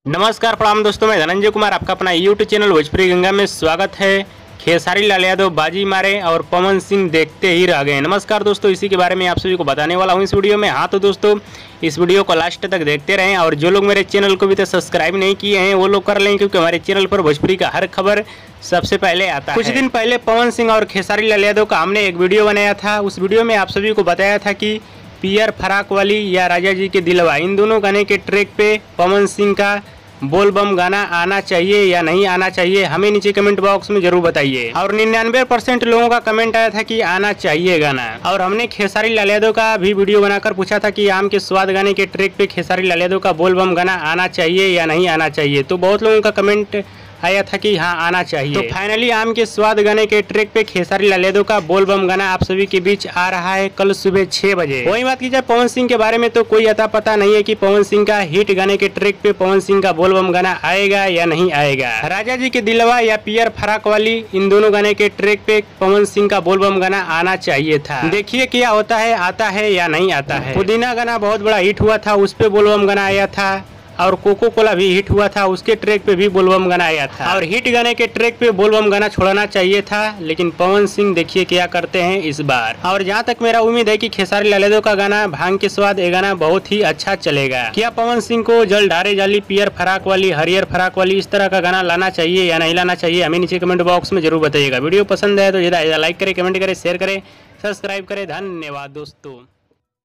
नमस्कार प्रणाम दोस्तों, मैं धनंजय कुमार आपका अपना यूट्यूब चैनल भोजपुरी गंगा में स्वागत है। खेसारी लाल यादव बाजी मारे और पवन सिंह देखते ही रह गए। नमस्कार दोस्तों, इसी के बारे में आप सभी को बताने वाला हूं इस वीडियो में। हाँ तो दोस्तों, इस वीडियो को लास्ट तक देखते रहें और जो लोग मेरे चैनल को भी तो सब्सक्राइब नहीं किए हैं वो लोग कर लें, क्योंकि हमारे चैनल पर भोजपुरी का हर खबर सबसे पहले आता है। कुछ दिन पहले पवन सिंह और खेसारी लाल यादव का हमने एक वीडियो बनाया था। उस वीडियो में आप सभी को बताया था कि पियर फराक वाली या राजा जी के दिलवा, इन दोनों गाने के ट्रैक पे पवन सिंह का बोल बम गाना आना चाहिए या नहीं आना चाहिए, हमें नीचे कमेंट बॉक्स में जरूर बताइए। और 99% लोगों का कमेंट आया था कि आना चाहिए गाना। और हमने खेसारी लाल यादव का भी वीडियो बनाकर पूछा था कि आम के स्वाद गाने के ट्रैक पे खेसारी लाल यादव का बोल बम गाना आना चाहिए या नहीं आना चाहिए। तो बहुत लोगों का कमेंट आया था कि हाँ आना चाहिए। तो फाइनली आम के स्वाद गाने के ट्रैक पे खेसारी लाल यादव का बोल बम गाना आप सभी के बीच आ रहा है कल सुबह 6 बजे। वही बात की जाए पवन सिंह के बारे में, तो कोई अता पता नहीं है कि पवन सिंह का हिट गाने के ट्रैक पे पवन सिंह का बोल बम गाना आएगा या नहीं आएगा। राजा जी के दिलवा या पियर फराक वाली, इन दोनों गाने के ट्रैक पे पवन सिंह का बोल बम गाना आना चाहिए था। देखिए क्या होता है, आता है या नहीं आता है। पुदीना गाना बहुत बड़ा हिट हुआ था, उस पे बोल बम गाना आया था। और कोको कोला भी हिट हुआ था, उसके ट्रैक पे भी बोलबम गाना आया था। और हिट गाने के ट्रैक पे बोलबम गाना छोड़ना चाहिए था, लेकिन पवन सिंह देखिए क्या करते हैं इस बार। और जहां तक मेरा उम्मीद है कि खेसारी लाल यादव का गाना भांग के स्वाद, ये गाना बहुत ही अच्छा चलेगा। क्या पवन सिंह को जल ढारे जाली, पियर फराक वाली, हरियर फराक वाली, इस तरह का गाना लाना चाहिए या नहीं लाना चाहिए, हमें नीचे कमेंट बॉक्स में जरूर बताइएगा। वीडियो पसंद है तो ज्यादा लाइक करें, कमेंट करें, शेयर करें, सब्सक्राइब करें। धन्यवाद दोस्तों।